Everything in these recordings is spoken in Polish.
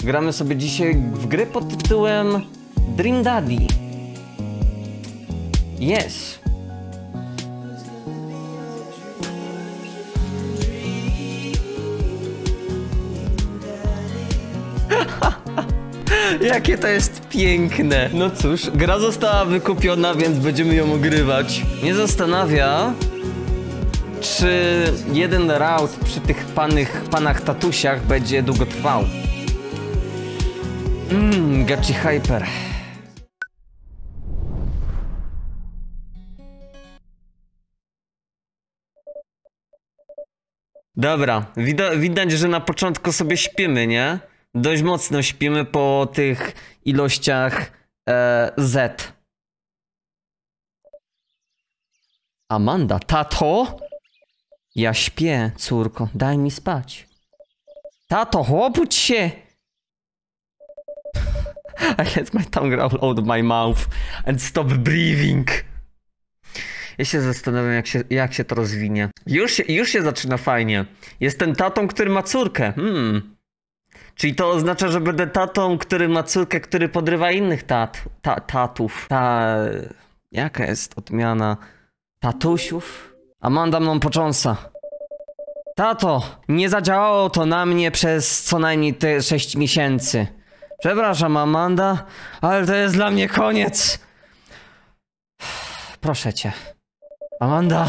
Gramy sobie dzisiaj w grę pod tytułem Dream Daddy. Yes. Jakie to jest piękne. No cóż, gra została wykupiona, więc będziemy ją ogrywać. Mnie zastanawia, czy jeden raut przy tych panach tatusiach będzie długo trwał. Gachi Hyper. Dobra, widać, że na początku sobie śpimy, nie? Dość mocno śpimy po tych ilościach Z. Amanda, tato? Ja śpię, córko, daj mi spać. Tato, obudź się! I let my tongue roll out of my mouth and stop breathing. Ja się zastanawiam, jak się to rozwinie. Już się zaczyna fajnie. Jestem tatą, który ma córkę. Czyli to oznacza, że będę tatą, który ma córkę, który podrywa innych tatów. Jaka jest odmiana tatusiów? Amanda mną począsa. Tato, nie zadziałało to na mnie przez co najmniej te 6 miesięcy. Przepraszam, Amanda, ale to jest dla mnie koniec. Proszę cię. Amanda.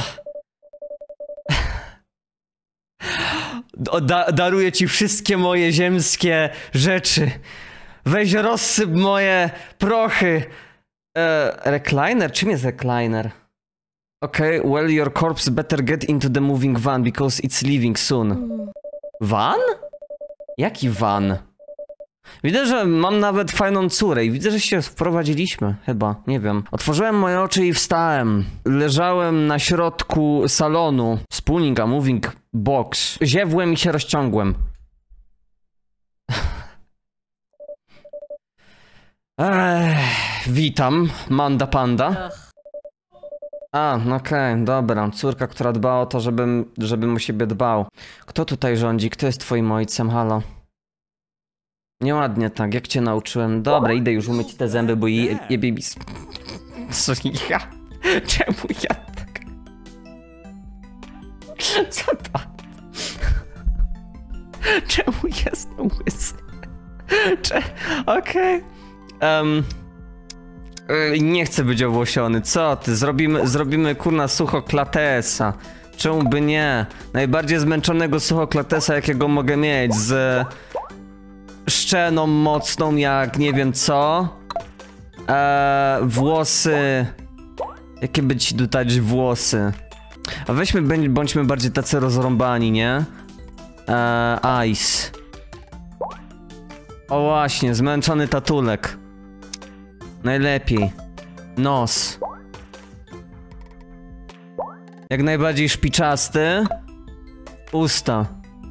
Daruję ci wszystkie moje ziemskie rzeczy. Weź rozsyp moje prochy. Recliner? Czym jest recliner? Okay, well your corpse better get into the moving van because it's leaving soon. Van? Jaki van? Widzę, że mam nawet fajną córę i widzę, że się wprowadziliśmy, chyba, nie wiem. Otworzyłem moje oczy i wstałem. Leżałem na środku salonu. Spooning a moving box. Ziewłem i się rozciągłem. Witam, Manda Panda. Okej, dobra. Córka, która dba o to, żebym o siebie dbał. Kto tutaj rządzi? Kto jest twoim ojcem? Halo? Nieładnie tak, jak cię nauczyłem. Dobra, idę już umyć te zęby, bo jebie mi... Czemu ja tak... Co to? Czemu jestem łysy? Okej. Nie chcę być owłosiony. Co ty? Zrobimy kurna suchoklatesa. Czemu by nie? Najbardziej zmęczonego suchoklatesa, jakiego mogę mieć. Z szczeną mocną, jak nie wiem co. Włosy. Jakie by ci dodać włosy? A weźmy, bądźmy bardziej tacy rozrąbani, nie? Ice. O właśnie, zmęczony tatulek. Najlepiej. Nos. Jak najbardziej szpiczasty. Usta.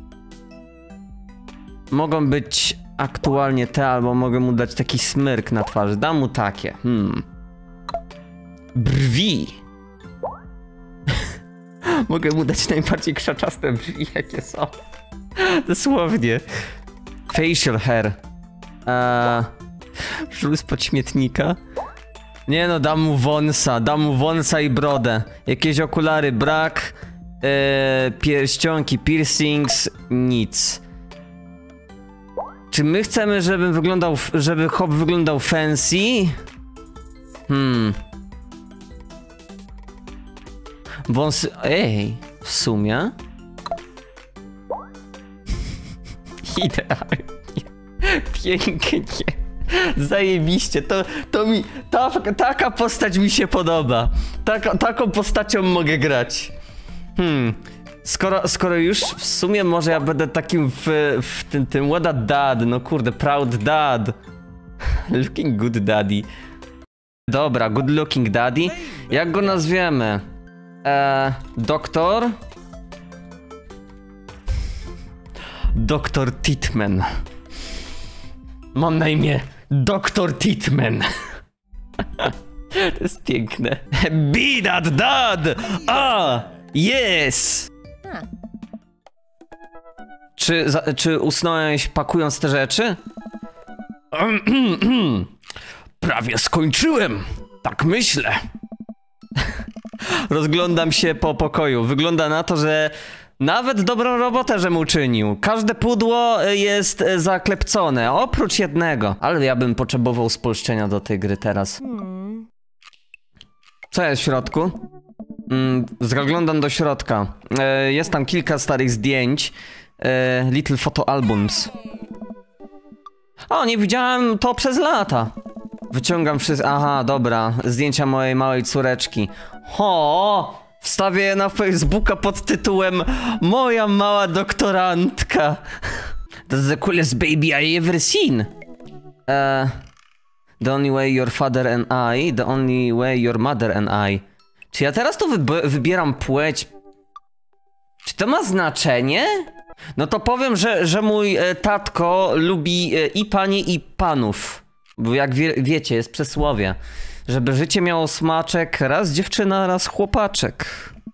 Mogą być aktualnie te, albo mogę mu dać taki smyrk na twarzy. Dam mu takie. Brwi. Mogę mu dać najbardziej krzaczaste brwi, jakie są. Dosłownie. Facial hair. Żul spod śmietnika. Nie no, dam mu wąsa i brodę. Jakieś okulary brak. Pierścionki, piercings, nic. Czy my chcemy, żeby hop wyglądał fancy? Wąsy... Ej, w sumie? Idealnie. Pięknie. Zajebiście, taka postać mi się podoba. Taką postacią mogę grać. Skoro już w sumie może ja będę takim w tym what a dad, no kurde, proud dad. Looking good daddy. Dobra, good looking daddy. Jak go nazwiemy? Doktor? Doktor Titman. Mam na imię Doktor Titman. To jest piękne. Be that dad! Yes! Czy usnąłeś pakując te rzeczy? Prawie skończyłem. Tak myślę. Rozglądam się po pokoju. Wygląda na to, że nawet dobrą robotę, żem uczynił. Każde pudło jest zaklepcone, oprócz jednego. Ale ja bym potrzebował spolszczenia do tej gry teraz. Co jest w środku? Zaglądam do środka. Jest tam kilka starych zdjęć. Little Photo Albums. O, nie widziałem to przez lata. Wyciągam wszystko. Aha, dobra. Zdjęcia mojej małej córeczki. Ho! Wstawię je na Facebooka pod tytułem Moja mała doktorantka. That's the coolest baby I ever seen. The only way your father and I. The only way your mother and I. Czy ja teraz tu wybieram płeć? Czy to ma znaczenie? No to powiem, że mój tatko lubi i panie, i panów. Bo jak wiecie, jest przysłowie. Żeby życie miało smaczek, raz dziewczyna, raz chłopaczek.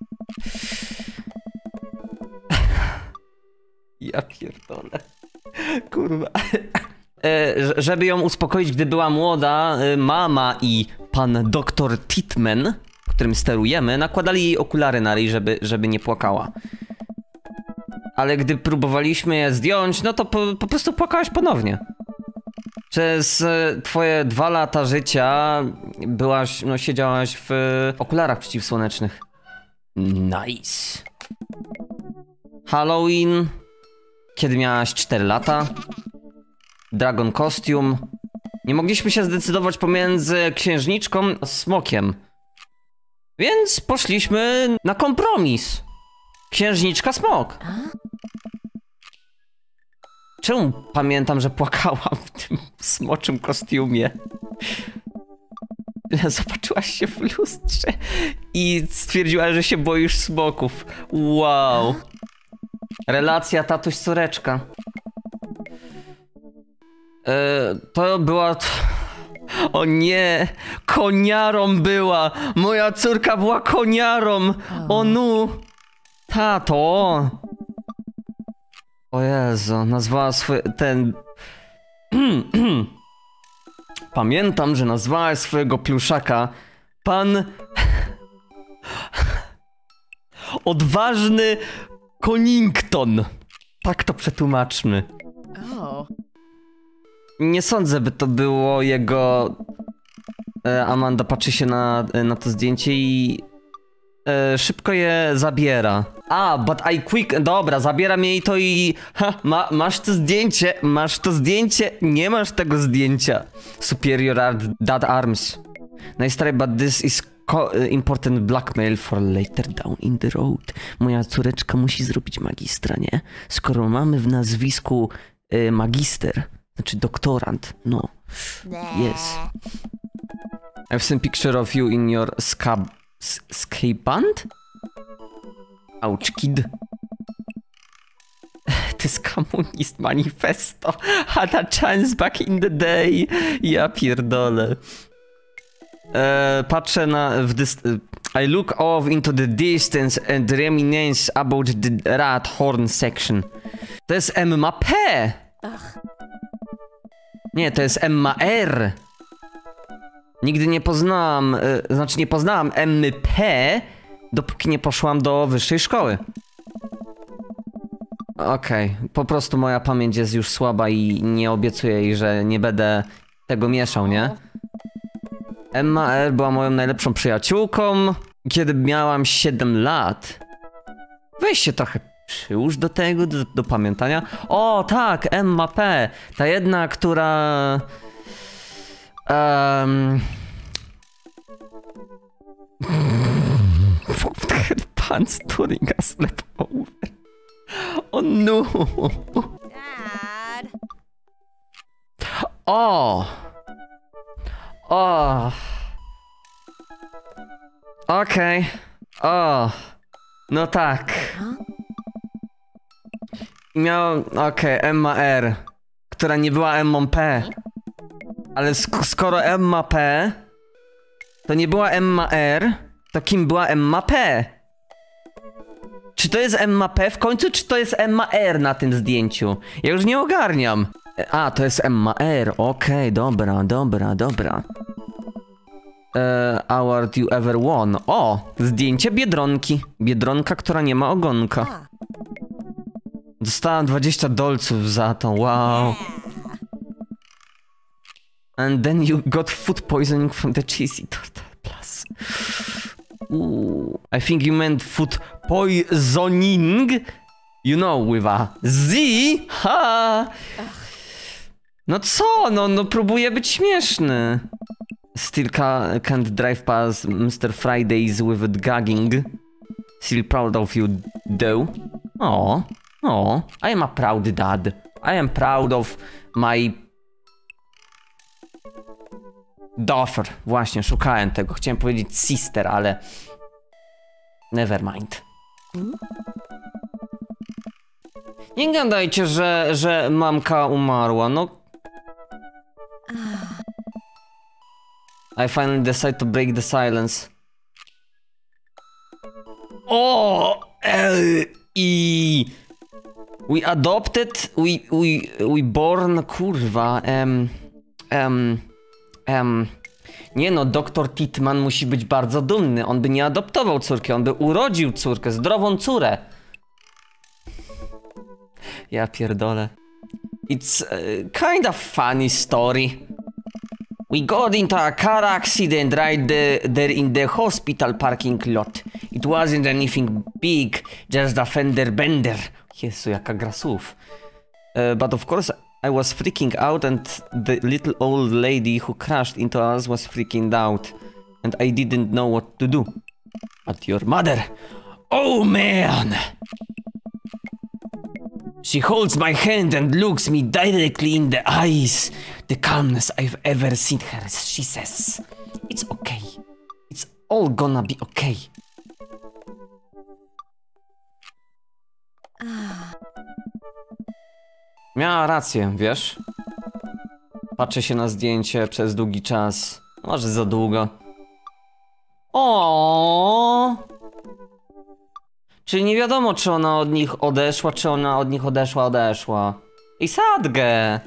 Ja pierdolę. Kurwa. Żeby ją uspokoić, gdy była młoda, mama i pan doktor Titman, którym sterujemy, nakładali jej okulary na ryj, żeby nie płakała. Ale gdy próbowaliśmy je zdjąć, no to po prostu płakałaś ponownie. Przez twoje 2 lata życia siedziałaś w okularach przeciwsłonecznych. Nice. Halloween. Kiedy miałaś 4 lata. Dragon Costume. Nie mogliśmy się zdecydować pomiędzy księżniczką a smokiem. Więc poszliśmy na kompromis. Księżniczka smok. Czemu pamiętam, że płakałam w tym smoczym kostiumie? Zobaczyłaś się w lustrze i stwierdziła, że się boisz smoków. Wow. Relacja tatuś-córeczka. To była... O nie! Koniarą była! Moja córka była koniarą! O nu! Tato! O Jezu, nazwała Pamiętam, że nazwała swojego pluszaka pan... Odważny Conington. Tak to przetłumaczmy. Nie sądzę, by to było jego... Amanda patrzy się na to zdjęcie i... szybko je zabiera. But I quick... Dobra, zabieram jej to i... masz to zdjęcie, nie masz tego zdjęcia. Superior art, dad arms. Nice, but this is important blackmail for later down in the road. Moja córeczka musi zrobić magistra, nie? Skoro mamy w nazwisku magister, znaczy doktorant, no. Yes. I've seen picture of you in your skateband? Ouch, kid. This communist manifesto had a chance back in the day. Ja pierdolę. Patrzę I look off into the distance and reminisce about the rat horn section. To jest Emma P. Nie, to jest Emma R. Nigdy nie poznałam, nie poznałam Emmy P, dopóki nie poszłam do wyższej szkoły. Okej, po prostu moja pamięć jest już słaba i nie obiecuję jej, że nie będę tego mieszał, nie? Emma R była moją najlepszą przyjaciółką, kiedy miałam 7 lat. Weź się trochę przyłóż do tego, do pamiętania. O, tak, Emma P. Ta jedna, która... Pants Turing a sleep over. O no. Dad. O. O. Okej. O. No tak. Miał... Okej, Emma R. Która nie była Emmą P. Ale skoro Emma P... To nie była Emma R, to kim była Emma P? Czy to jest Emma P w końcu, czy to jest Emma R na tym zdjęciu? Ja już nie ogarniam. A, to jest Emma R. Okej, dobra. Award you ever won. O, zdjęcie Biedronki. Biedronka, która nie ma ogonka. Dostałam $20 za to, wow. And then you got food poisoning from the cheesy turtle plus. Ooh, I think you meant food poisoning. You know, with a Z. Ha! No co? No próbuję być śmieszny. Still can't drive past Mr. Fridays with gagging. Still proud of you, though. Oh, I am a proud dad. I am proud of my daughter. Właśnie, szukałem tego. Chciałem powiedzieć sister, ale never mind. Nie gadajcie, że mamka umarła, no. I finally decide to break the silence. O! I we adopted, we born, kurwa, nie no, doktor Titman musi być bardzo dumny. On by nie adoptował córki, on by urodził córkę, zdrową córę. Ja pierdolę. It's kind of funny story. We got into a car accident right there in the hospital parking lot. It wasn't anything big, just a fender bender. Jezu, jaka gra słów. But of course I was freaking out and the little old lady who crashed into us was freaking out. And I didn't know what to do. But your mother... Oh man! She holds my hand and looks me directly in the eyes. The calmness I've ever seen her, she says. It's okay. It's all gonna be okay. Miała rację, wiesz? Patrzę się na zdjęcie przez długi czas. Może za długo. O. Czyli nie wiadomo, czy ona od nich odeszła, czy ona od nich odeszła. I sadgę!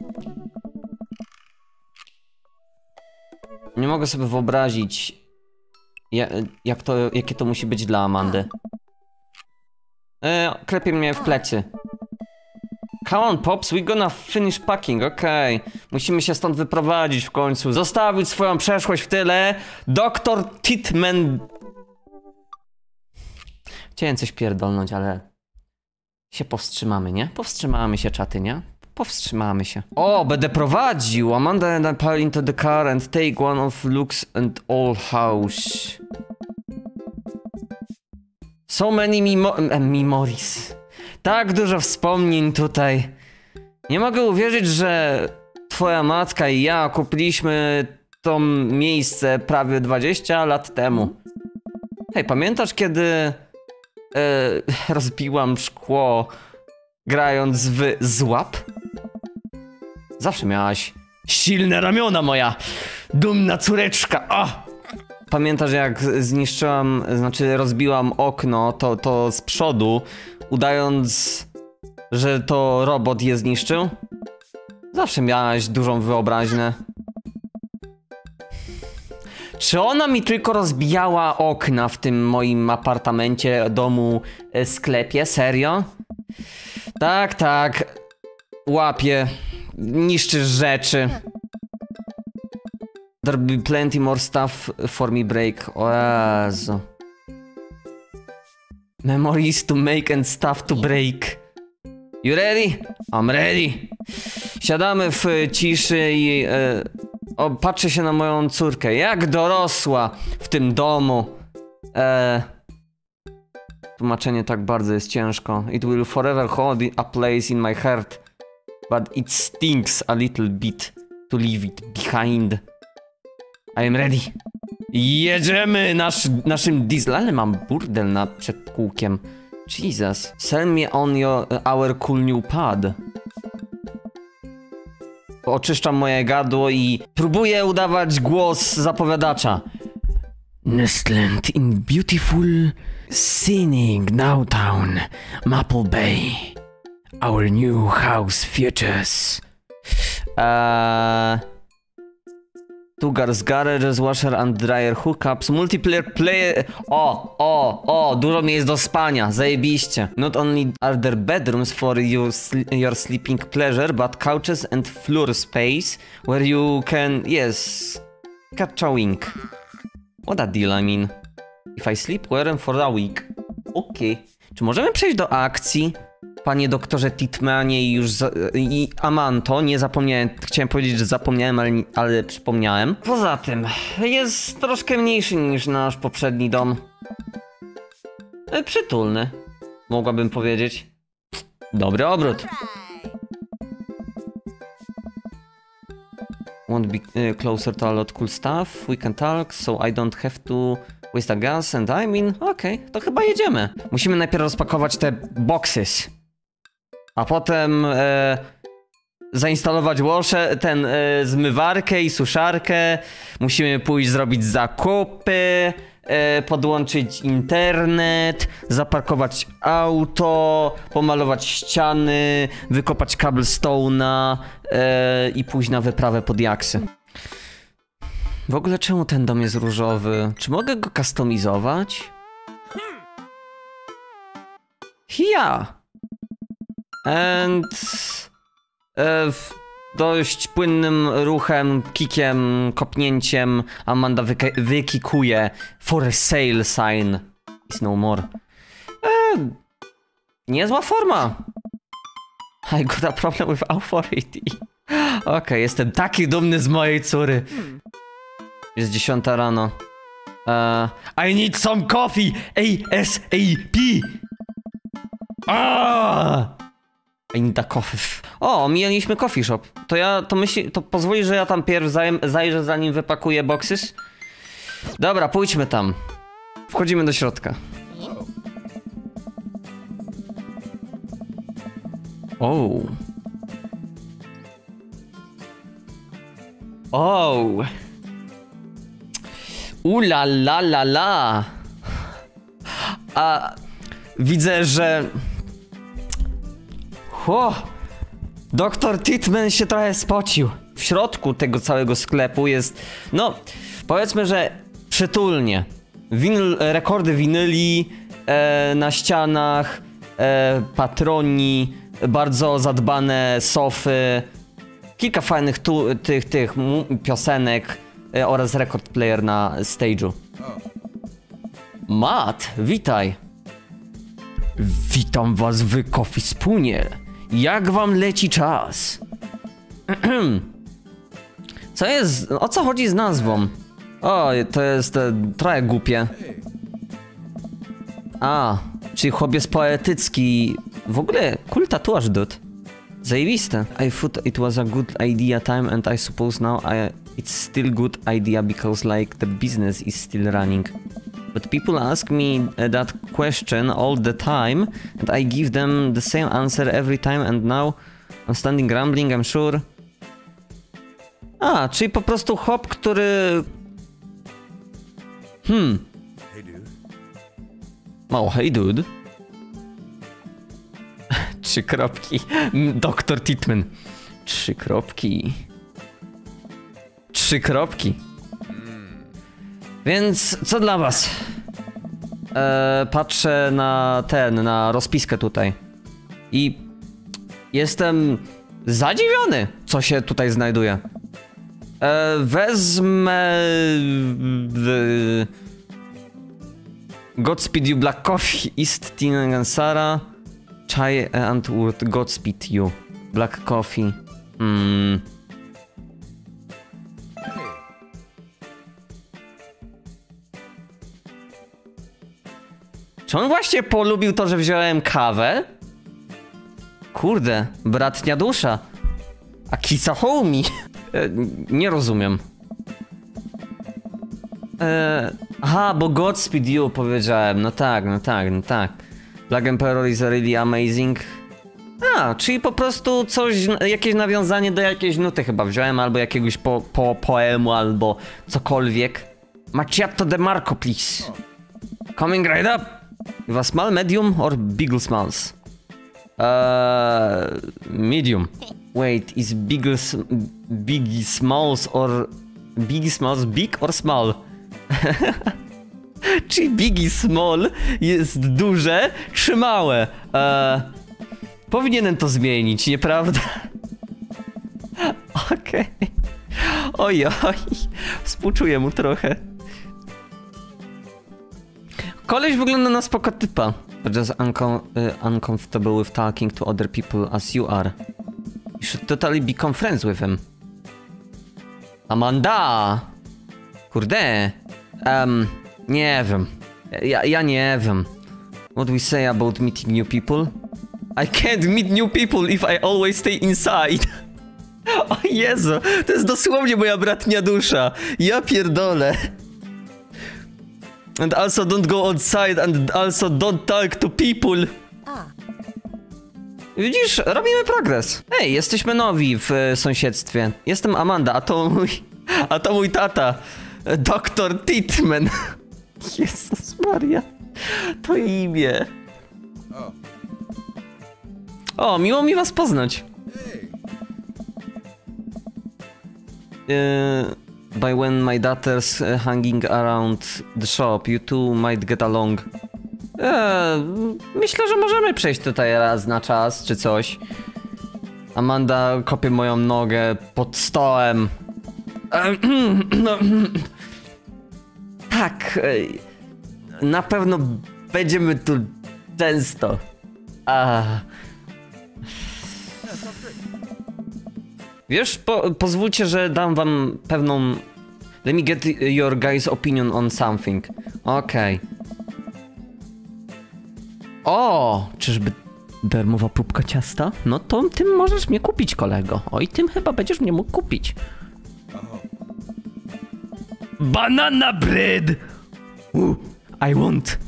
Nie mogę sobie wyobrazić, jakie to musi być dla Amandy. Klepie mnie w plecy. Come on, Pops, we gonna finish packing, okej. Musimy się stąd wyprowadzić w końcu. Zostawić swoją przeszłość w tyle. Doktor Titman... Chciałem coś pierdolnąć, ale... się powstrzymamy, nie? Powstrzymamy się, czaty, nie? Powstrzymamy się. O, będę prowadził! Amanda and I pile into the car and take one of Luke's and all house. So many memories. Tak dużo wspomnień tutaj. Nie mogę uwierzyć, że twoja matka i ja kupiliśmy to miejsce prawie 20 lat temu. Hej, pamiętasz kiedy rozbiłam szkło grając w złap? Zawsze miałaś silne ramiona, moja dumna córeczka. O! Pamiętasz jak zniszczyłam, znaczy rozbiłam okno, to z przodu, udając, że to robot je zniszczył? Zawsze miałaś dużą wyobraźnię. Czy ona mi tylko rozbijała okna w tym moim apartamencie, domu, sklepie? Serio? Tak, tak. Łapie. Niszczysz rzeczy. There'll be plenty more stuff for me break. O Jezu. Memories to make and stuff to break. You ready? I'm ready. Siadamy w ciszy i patrzę się na moją córkę. Jak dorosła w tym domu. Tłumaczenie tak bardzo jest ciężko. It will forever hold a place in my heart. But it stings a little bit to leave it behind. I am ready. Jedziemy naszym diesel. Ale mam burdel przed kółkiem. Jesus. Sell me on our cool new pad. Oczyszczam moje gadło i próbuję udawać głos zapowiadacza. Nestland in beautiful, scenic downtown Maple Bay. Our new house features Two garages, washer and dryer hookups, multiplayer player... O, dużo miejsc do spania, zajebiście. Not only are there bedrooms for your sleeping pleasure, but couches and floor space where you can... Yes... Catch a wink. What a deal, I mean. If I sleep well for a week. Okej. Czy możemy przejść do akcji? Panie doktorze Titmanie i Amanto, nie zapomniałem, chciałem powiedzieć, że zapomniałem, ale przypomniałem. Poza tym, jest troszkę mniejszy niż nasz poprzedni dom. Przytulny, mogłabym powiedzieć. Dobry obrót. Won't be closer to a lot cool stuff. We can talk, so I don't have to waste a gas and I mean, okej, to chyba jedziemy. Musimy najpierw rozpakować te boxes. A potem zainstalować zmywarkę i suszarkę. Musimy pójść zrobić zakupy, podłączyć internet, zaparkować auto, pomalować ściany, wykopać cobblestone'a i pójść na wyprawę pod jaksy. W ogóle czemu ten dom jest różowy? Czy mogę go kustomizować? And dość płynnym ruchem, kikiem, kopnięciem Amanda wykikuje for sale sign is no more. Niezła forma. I got a problem with authority. Okej, jestem taki dumny z mojej córy. Jest 10 rano. I need some coffee! ASAP! I need a coffee. O, mieliśmy coffee shop. To pozwoli, że ja tam pierw zajrzę, zanim wypakuję boxes? Dobra, pójdźmy tam. Wchodzimy do środka. La la la la. Widzę, że... Doktor Titman się trochę spocił. W środku tego całego sklepu jest... No, powiedzmy, że przytulnie. Rekordy winyli na ścianach, patroni, bardzo zadbane sofy, kilka fajnych tych piosenek oraz record player na stage'u. Matt, witaj. Witam was w Coffee Spoonie. Jak wam leci czas? Co jest... O co chodzi z nazwą? O, to jest trochę głupie. Czyli chłopiec poetycki. W ogóle cool tatuaż, dude. Zajebiste. I thought it was a good idea time and I suppose now it's still good idea because like the business is still running. But people ask me that question all the time and I give them the same answer every time and now I'm standing grumbling, I'm sure. Czyli po prostu hop, który... Hey dude. Hey dude. 3 kropki. Doktor Titman. 3 kropki. 3 kropki. Więc co dla was? Patrzę na rozpiskę tutaj. I jestem zadziwiony, co się tutaj znajduje. Wezmę... Godspeed you Black Coffee, East Tingansara, Chai and Wood, Godspeed you Black Coffee. Czy on właśnie polubił to, że wziąłem kawę? Kurde, bratnia dusza. A kisa homie. Nie rozumiem. Bo Godspeed you powiedziałem. No tak. Black Emperor is really amazing. Czyli po prostu coś, jakieś nawiązanie do jakiejś nuty chyba wziąłem, albo jakiegoś poemu, albo cokolwiek. Macchiato de Marco, please. Coming right up. With a small, medium or big smalls? Medium. Wait, is Biggie Smalls big or small? Czy Biggie Small jest duże czy małe? Powinienem to zmienić, nieprawda? Okej. Ojoj, współczuję mu trochę. Koleś wygląda na spoko typa. But just uncomfortable with talking to other people as you are. You should totally become friends with him. Amanda! Kurde. Nie wiem. Ja nie wiem. What we say about meeting new people? I can't meet new people if I always stay inside. O Jezu, to jest dosłownie moja bratnia dusza. Ja pierdolę. And also don't go outside and also don't talk to people. Widzisz, robimy progres. Ej, jesteśmy nowi w sąsiedztwie. Jestem Amanda, a to mój tata. Dr. Titman. Jezus Maria. To imię. O, miło mi was poznać. By when my daughter's hanging around the shop, you two might get along. Myślę, że możemy przejść tutaj raz na czas, czy coś. Amanda kopie moją nogę pod stołem. Tak. Na pewno będziemy tu często. Wiesz, pozwólcie, że dam wam pewną... Let me get your guys' opinion on something. Okej. O, czyżby darmowa próbka ciasta? No to tym możesz mnie kupić, kolego. Oj, tym chyba będziesz mnie mógł kupić. Banana bread! I want.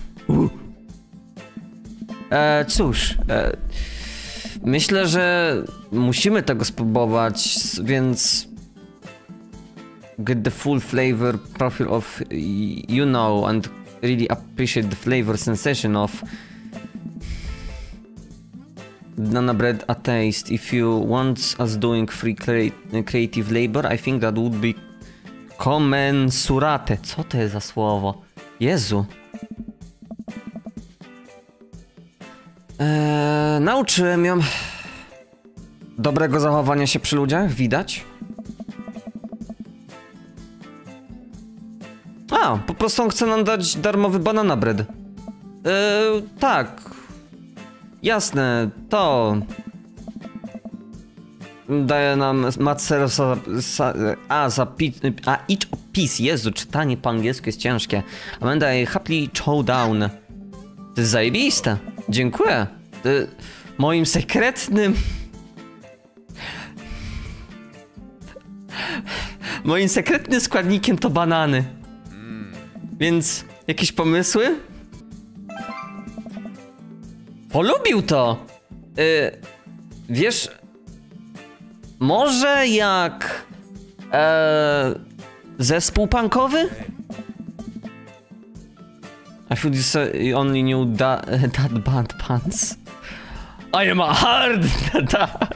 Cóż, myślę, że musimy tego spróbować, więc get the full flavor profile of you know and really appreciate the flavor sensation of banana bread a taste. If you want us doing free creative labor, I think that would be commensurate. Co to jest za słowo? Jezu. Nauczyłem ją dobrego zachowania się przy ludziach, widać. Po prostu on chce nam dać darmowy banana bread. Tak. Jasne, to... Daje nam macer each piece. Jezu, czytanie po angielsku jest ciężkie. Amanda, I happily chow down. To jest zajebiste. Dziękuję. Moim sekretnym... Moim sekretnym składnikiem to banany. Więc jakieś pomysły? Polubił to! Wiesz... Może jak... zespół punkowy? I thought you said you only knew that band pants. I am a hard dad.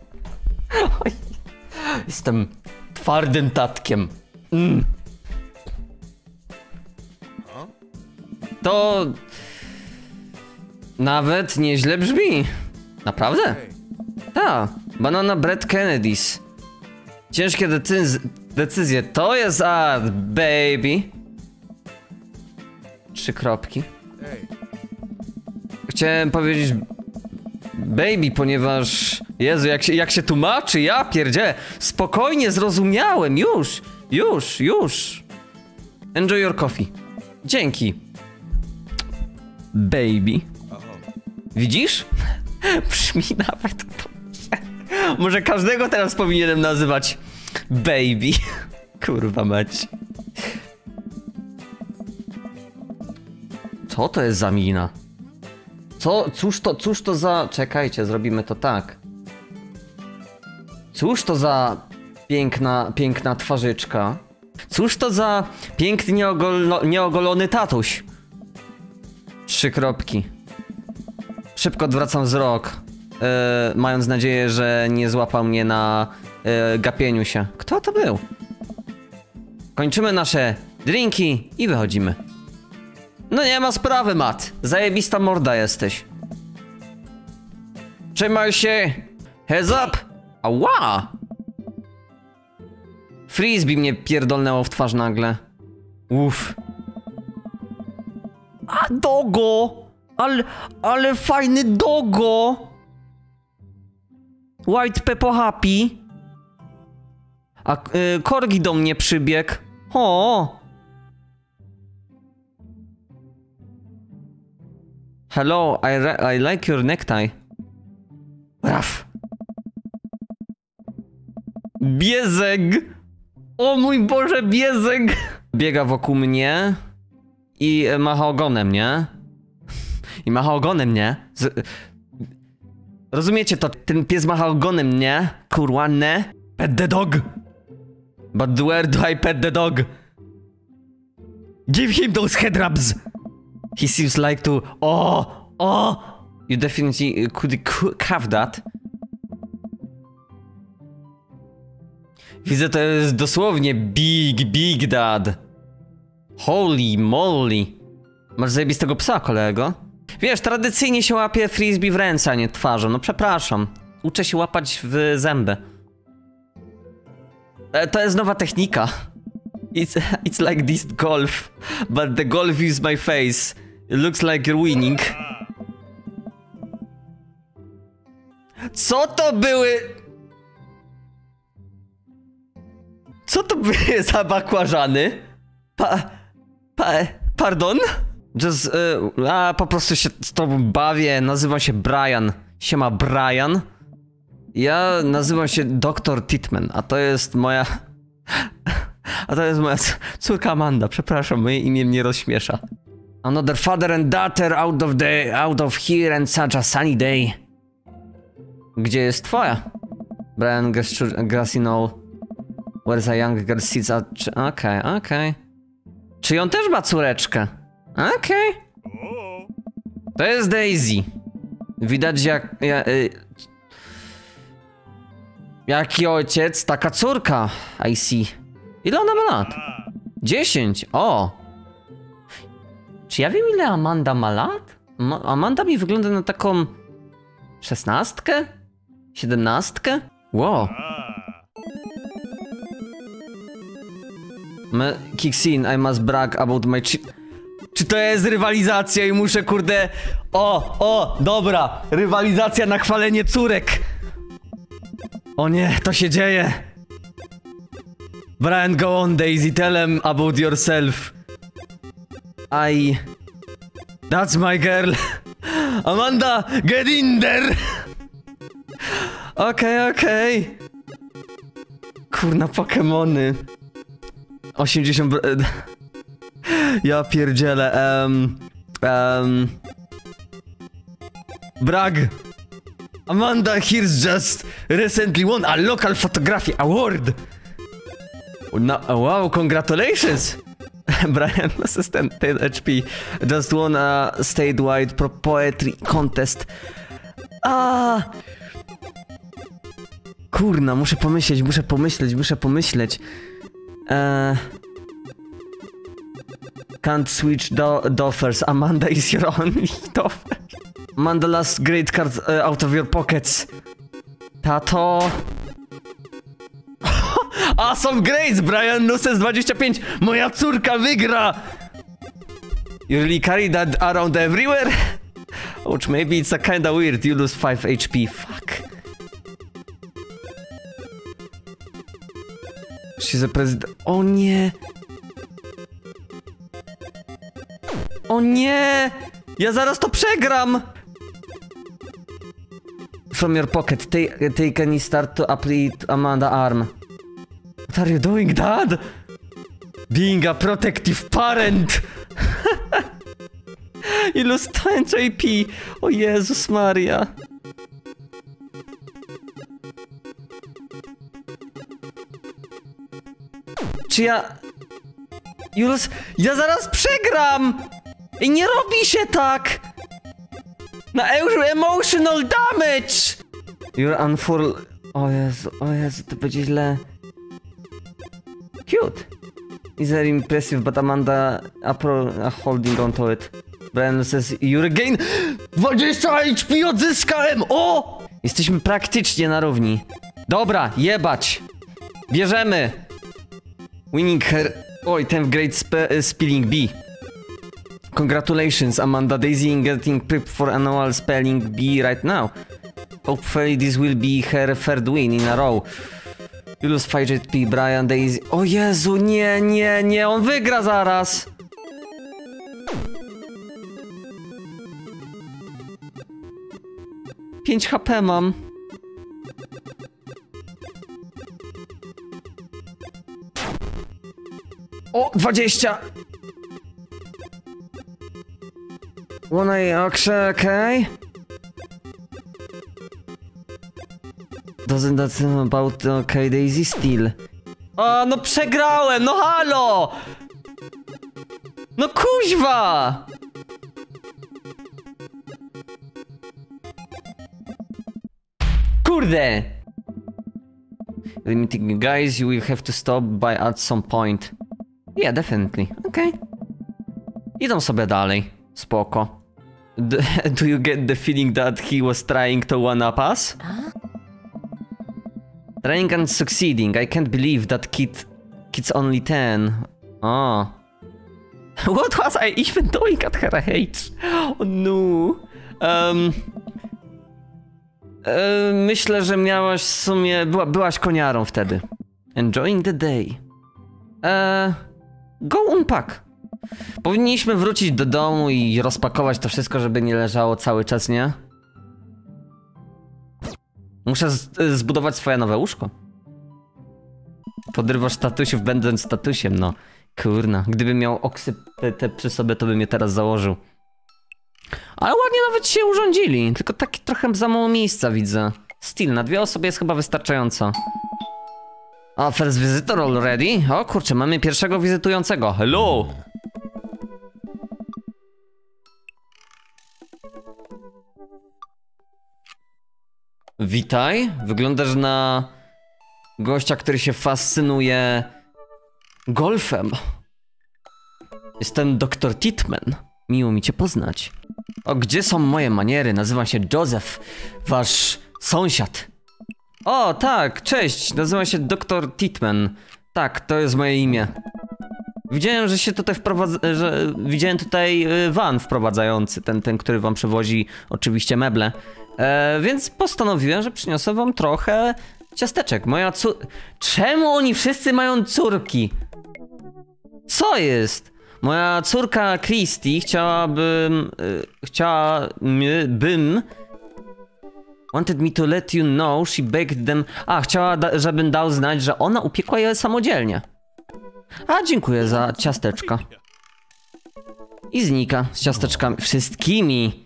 Jestem twardym tatkiem. To... nawet nieźle brzmi. Naprawdę? Tak. Banana bread Kennedys. Ciężkie decyzje. To jest art, baby. 3 kropki. Chciałem powiedzieć baby, ponieważ... Jezu, jak się tłumaczy, ja pierdzielę. Spokojnie, zrozumiałem, już. Enjoy your coffee. Dzięki. Baby. Widzisz? Brzmi nawet dobrze. Może każdego teraz powinienem nazywać baby. Kurwa mać. Co to jest za mina? Cóż to za... Czekajcie, zrobimy to tak. Cóż to za piękna twarzyczka? Cóż to za pięknie nieogolony tatuś? 3 kropki. Szybko odwracam wzrok. mając nadzieję, że nie złapał mnie na gapieniu się. Kto to był? Kończymy nasze drinki i wychodzimy. No nie ma sprawy, Matt. Zajebista morda jesteś. Trzymaj się. Heads up. Ała! Frisbee mnie pierdolnęło w twarz nagle. Uff. A dogo! Ale fajny dogo! White Peppo Happy. A korgi do mnie przybiegł. O! Hello, I like your necktie. Raf. Biezek! O mój Boże, biezek! Biega wokół mnie i macha ogonem, nie? I macha ogonem, nie? Rozumiecie to? Ten pies macha ogonem, nie? Kurwa, ne? Pet the dog! But where do I pet the dog? Give him those head rubs! He seems like to... Oh! You definitely could have that. Widzę, to jest dosłownie big dad. Holy moly. Masz zajebistego psa, kolego? Wiesz, tradycyjnie się łapie frisbee w ręce, a nie twarzą. No przepraszam. Uczę się łapać w zęby. To jest nowa technika. It's like this golf. But the golf is my face. It looks like you're winning. Co to były... Co to były za bakłażany? Pardon? Just, po prostu się z tobą bawię, nazywam się Brian. Siema, Brian. Ja nazywam się Dr. Titman, a to jest moja... A to jest moja córka Amanda, przepraszam, moje imię mnie rozśmiesza. Another father and daughter out of here and such a sunny day. Gdzie jest twoja? Brian Grassinow. Where's a young girl sits at... Okej. Czy on też ma córeczkę? Okej. To jest Daisy. Widać jaki ojciec, taka córka. I see. Ile ona ma lat? 10. O. Czy ja wiem, ile Amanda ma lat? Amanda mi wygląda na taką... 16? 17? Wow. Kicks in, I must brag about my... Czy to jest rywalizacja i muszę, kurde... Dobra. Rywalizacja na chwalenie córek. O nie, to się dzieje. Brian, go on, Daisy, tell them about yourself. That's my girl. Amanda, get in there. Okej. Kurna, Pokemony. 80... Ja pierdzielę, brag. Amanda here's just recently won a local photography award. No, wow, congratulations. Brian, assistant 10 HP, just won a statewide poetry contest. Kurna, muszę pomyśleć. Can't switch doffers. Amanda is your only doffer. Amanda, last great card out of your pockets. Tato. Awesome grades, Brian. Nuses 25. Moja córka wygra. You really carry that around everywhere? Ouch, maybe it's a kinda weird. You lose 5 HP. Fuck. She's a president. O nie. O nie! Ja zaraz to przegram! From your pocket, take any start to apply Amanda arm. What are you doing, Dad? Being a protective parent! You lose 10 AP! O Jezus Maria! Czy ja... Julius, ja zaraz przegram! I nie robi się tak! Na emotional damage! You're unfurl... O Jezu, to będzie źle. Cute. Is very impressive, but Amanda holding on to it. Brian says, you regain 20 HP odzyskałem! O! Jesteśmy praktycznie na równi. Dobra, jebać. Bierzemy. Winning her... Oj, 10th grade spelling bee. Congratulations, Amanda. Daisy in getting prepped for annual spelling bee right now. Hopefully this will be her third win in a row. You lose 5 HP, Brian, Daisy... O Jezu, nie, on wygra zaraz! Pięć HP mam. O, 20! Okay. Doesn't that about okay, Daisy still? O, no przegrałem, no halo! No kuźwa! Kurde! Limiting guys, you will have to stop by at some point. Yeah, definitely. Okay. Idą sobie dalej. Spoko. Do you get the feeling that he was trying to one-up us? Trying and succeeding. I can't believe that kid's only 10. Oh. What was I even doing at her age? Oh no. Myślę, że miałaś w sumie... Byłaś koniarą wtedy. Enjoying the day. Go unpack. Powinniśmy wrócić do domu i rozpakować to wszystko, żeby nie leżało cały czas, nie? Muszę zbudować swoje nowe łóżko. Podrywasz statusiów, będąc statusiem, no. Kurna, gdybym miał oksy te przy sobie, to bym je teraz założył. Ale ładnie nawet się urządzili, tylko taki trochę za mało miejsca widzę. Still, na 2 osoby jest chyba wystarczająco. O, first visitor already? O kurczę, mamy pierwszego wizytującego. Hello! Witaj, wyglądasz na gościa, który się fascynuje golfem. Jestem Dr. Titman. Miło mi cię poznać. O, gdzie są moje maniery? Nazywam się Joseph, wasz sąsiad. O, tak, cześć, nazywam się Dr. Titman. Tak, to jest moje imię. Widziałem, że się tutaj widziałem tutaj van wprowadzający, ten, który wam przewozi oczywiście meble. Więc postanowiłem, że przyniosę wam trochę ciasteczek. Czemu oni wszyscy mają córki? Co jest? Moja córka Christy chciałabym... Wanted me to let you know, she begged them... chciała, żebym dał znać, że ona upiekła je samodzielnie. Dziękuję za ciasteczka. I znika z ciasteczkami. Wszystkimi.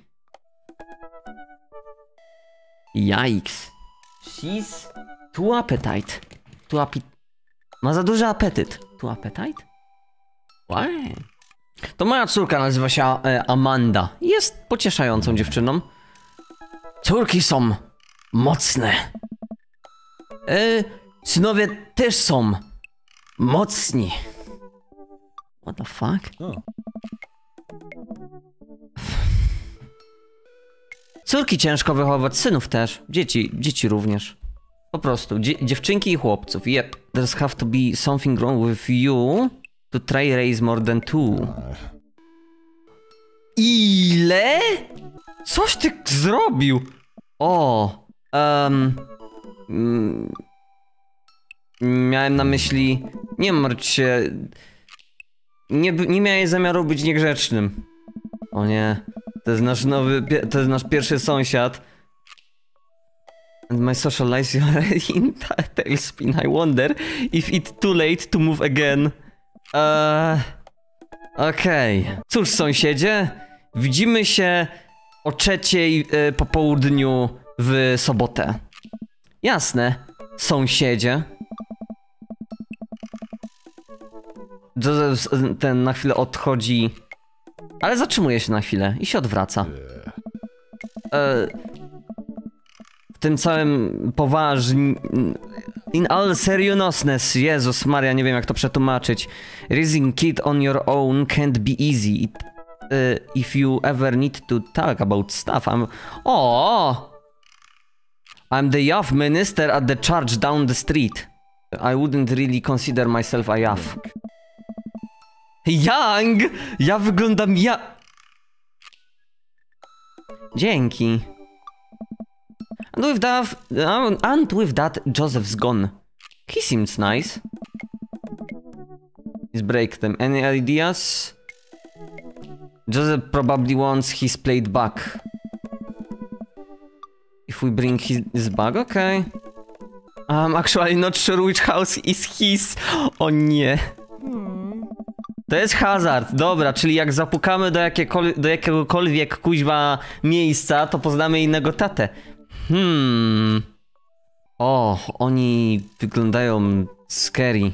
Yikes. She's too appetite. Ma za duży apetyt. Too appetite? Why? To moja córka nazywa się Amanda. Jest pocieszającą dziewczyną. Córki są mocne. Synowie też są mocni. What the fuck? Córki ciężko wychować, synów też. Dzieci również. Po prostu, dziewczynki i chłopców. Yep. There's have to be something wrong with you to try raise more than 2. Ile? Coś ty zrobił? Miałem na myśli... Nie martw się... Nie miałem zamiaru być niegrzecznym. O nie... To jest nasz pierwszy sąsiad. And my social life is already in tailspin. I wonder if it's too late to move again. Okej. Cóż, sąsiedzie, widzimy się o 3:00 po południu w sobotę. Jasne, sąsiedzie. Joseph ten na chwilę odchodzi, ale zatrzymuje się na chwilę i się odwraca. w tym całym poważnie... In all seriousness, Jezus Maria, nie wiem jak to przetłumaczyć. Raising kid on your own can't be easy. If you ever need to talk about stuff, I'm the youth minister at the church down the street. I wouldn't really consider myself a youth. Young! Ja wyglądam Dzięki. And with that, Joseph's gone. He seems nice. Let's break them. Any ideas? Joseph probably wants his plate back. If we bring his bag, okay. I'm actually not sure which house is his. O nie. To jest hazard. Dobra, czyli jak zapukamy do jakiegokolwiek kuźwa miejsca, to poznamy innego tatę. O, oni wyglądają scary.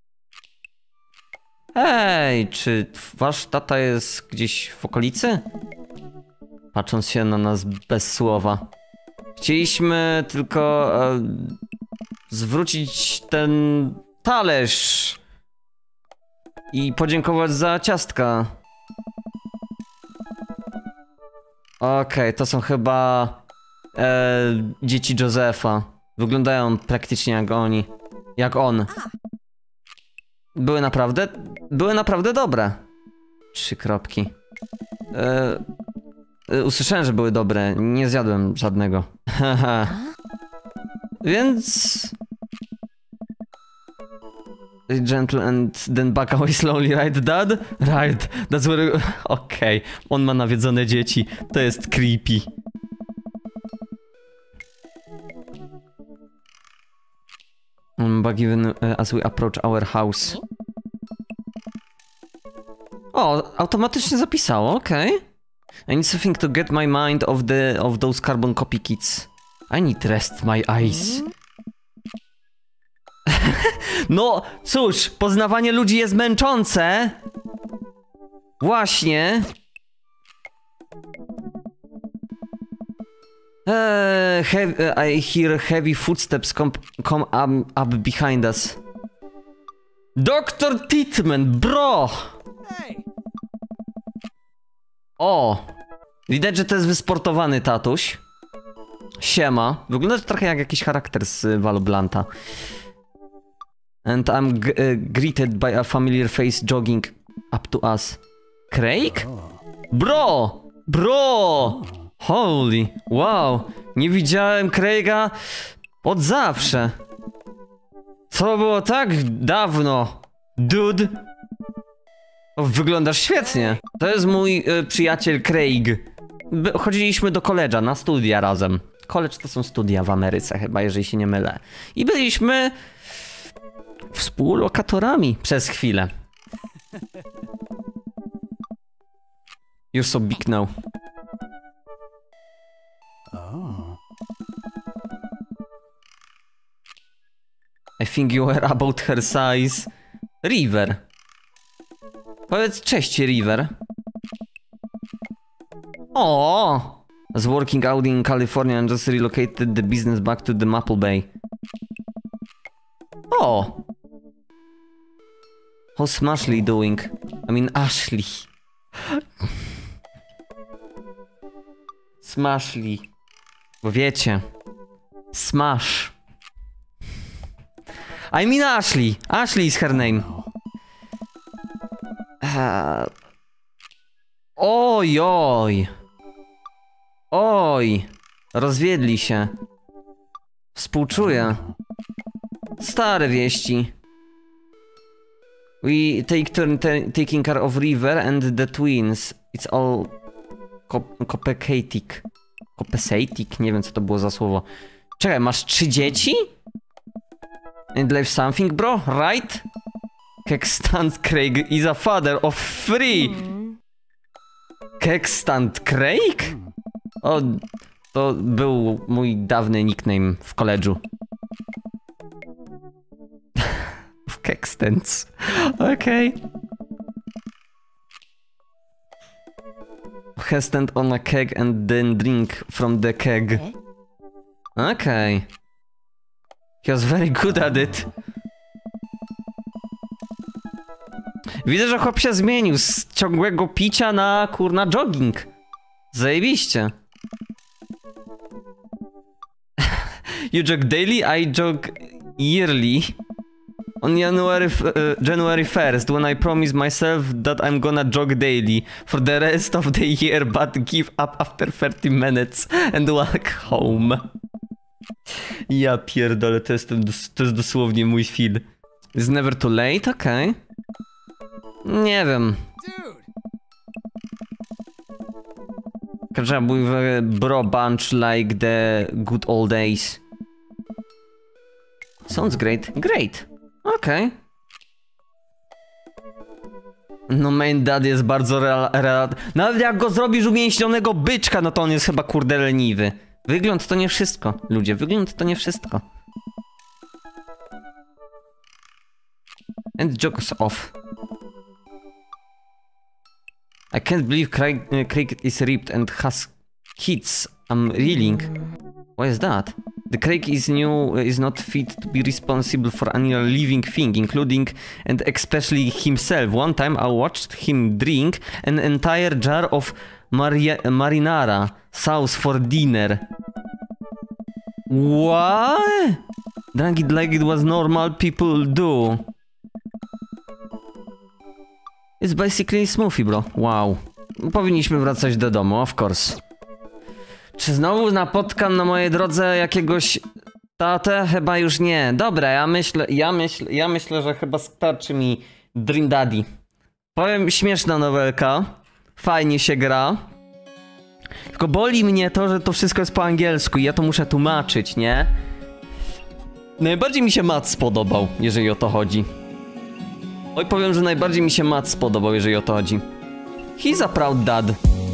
Hej, czy wasz tata jest gdzieś w okolicy? Patrząc się na nas bez słowa. Chcieliśmy tylko zwrócić ten talerz i podziękować za ciastka. Okej, to są chyba dzieci Josefa. Wyglądają praktycznie jak oni. Jak on. Były naprawdę dobre. 3 kropki. Usłyszałem, że były dobre. Nie zjadłem żadnego. Więc... Gentle and then back away slowly, right, dad? Right, that's where... Okej, on ma nawiedzone dzieci. To jest creepy. But even as we approach our house. O, automatycznie zapisało, okej. I need something to get my mind of those carbon copy kids. I need rest my eyes. No, cóż, poznawanie ludzi jest męczące. Właśnie. I hear heavy footsteps come up behind us. Dr. Titman, bro! O! Widać, że to jest wysportowany tatuś. Siema. Wygląda trochę jak jakiś charakter z Valoblanta. And I'm greeted by a familiar face jogging up to us. Craig? Bro! Bro! Holy, wow. Nie widziałem Craiga od zawsze. To było tak dawno. Dude. O, wyglądasz świetnie. To jest mój przyjaciel Craig. Chodziliśmy do college'a na studia razem. College to są studia w Ameryce chyba, jeżeli się nie mylę. I byliśmy współlokatorami przez chwilę. You're so big now. I think you were about her size. River. Powiedz cześć, River. O! Was working out in California and just relocated the business back to the Maple Bay. O! How's Ashley doing? I mean Ashley. Smashly. Bo wiecie. Smash. I mean Ashley. Ashley is her name. Oj, oj. Oj. Rozwiedli się. Współczuję. Stare wieści. We take turn taking care of River and the twins. It's all complicated. Compensating? Nie wiem co to było za słowo. Czekaj, masz 3 dzieci? And live something, bro, right? Kekstand Craig is a father of 3. Kekstand Craig? O, to był mój dawny nickname w college'u. W Kekstans. Okej. has stand on a keg and then drink from the keg. Okay. He was very good at it. Widzę, że chłop się zmienił z ciągłego picia na kurna jogging. Zajebiście. You jog daily, I jog yearly. On January 1st, when I promised myself that I'm gonna jog daily for the rest of the year, but give up after 30 minutes and walk home. Ja pierdolę, to jest dosłownie mój feel. It's never too late? Okej. Nie wiem. Catch up with a bro bunch like the good old days. Sounds great. Great. Okej. No main dad jest bardzo nawet jak go zrobisz umięśnionego byczka, no to on jest chyba kurde leniwy. Wygląd to nie wszystko, ludzie. Wygląd to nie wszystko. And jokes off. I can't believe Cricket is ripped and has kids. I'm reeling. Why is that? The Craig is not fit to be responsible for any living thing, including and especially himself. One time I watched him drink an entire jar of marinara sauce for dinner. What? Drank it like it was normal people do. It's basically smoothie, bro. Wow. Powinniśmy wracać do domu, of course. Czy znowu napotkam na mojej drodze jakiegoś tatę? Chyba już nie. Dobra, ja myślę, że chyba starczy mi Dream Daddy. Powiem, śmieszna nowelka. Fajnie się gra. Tylko boli mnie to, że to wszystko jest po angielsku i ja to muszę tłumaczyć, nie? Najbardziej mi się Matt spodobał, jeżeli o to chodzi. Oj, powiem, że najbardziej mi się Matt spodobał, jeżeli o to chodzi. He's a proud dad.